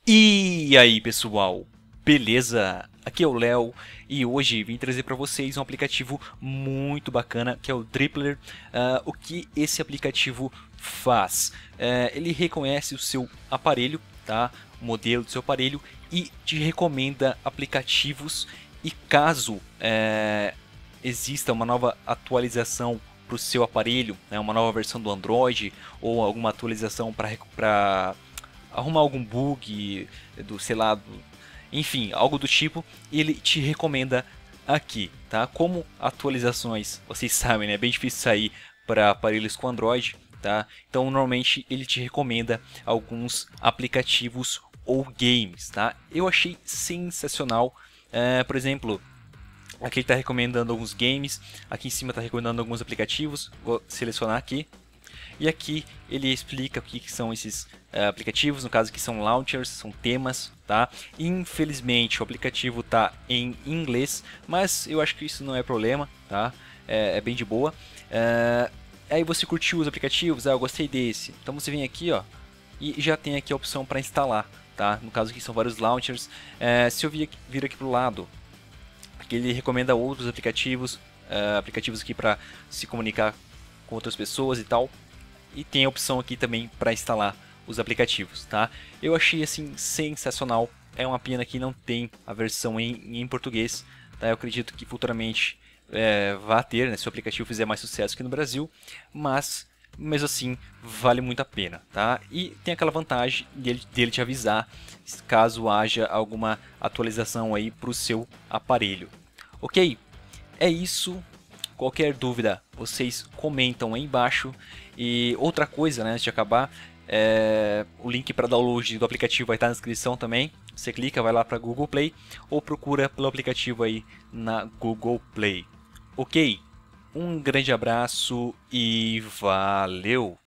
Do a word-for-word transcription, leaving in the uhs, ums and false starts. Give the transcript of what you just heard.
E aí pessoal, beleza? Aqui é o Léo e hoje vim trazer para vocês um aplicativo muito bacana que é o Dribbler. Uh, o que esse aplicativo faz? Uh, ele reconhece o seu aparelho, tá? O modelo do seu aparelho e te recomenda aplicativos e caso uh, exista uma nova atualização para o seu aparelho, né, uma nova versão do Android ou alguma atualização para arrumar algum bug, do, sei lá, do, enfim, algo do tipo, ele te recomenda aqui, tá? Como atualizações, vocês sabem, né? É bem difícil sair para aparelhos com Android, tá? Então, normalmente ele te recomenda alguns aplicativos ou games, tá? Eu achei sensacional, é, por exemplo, aqui ele está recomendando alguns games, aqui em cima está recomendando alguns aplicativos, vou selecionar aqui. E aqui ele explica o que, que são esses uh, aplicativos, no caso aqui são launchers, são temas, tá? Infelizmente o aplicativo está em inglês, mas eu acho que isso não é problema, tá? É, é bem de boa. Uh, aí você curtiu os aplicativos, ah, eu gostei desse. Então você vem aqui, ó, e já tem aqui a opção para instalar, tá? No caso aqui são vários launchers. Uh, se eu vir aqui, vir aqui para o lado, aqui ele recomenda outros aplicativos, uh, aplicativos aqui para se comunicar com outras pessoas e tal. E tem a opção aqui também para instalar os aplicativos, tá? Eu achei assim sensacional. É uma pena que não tem a versão em, em português, tá? Eu acredito que futuramente é, vá ter, né, se o aplicativo fizer mais sucesso aqui no Brasil, mas mesmo assim vale muito a pena, tá? E tem aquela vantagem dele, dele te avisar caso haja alguma atualização aí para o seu aparelho. Ok? É isso. Qualquer dúvida, vocês comentam aí embaixo. E outra coisa, né, antes de acabar, é... o link para download do aplicativo vai estar na descrição também. Você clica, vai lá para Google Play ou procura pelo aplicativo aí na Google Play. Ok? Um grande abraço e valeu!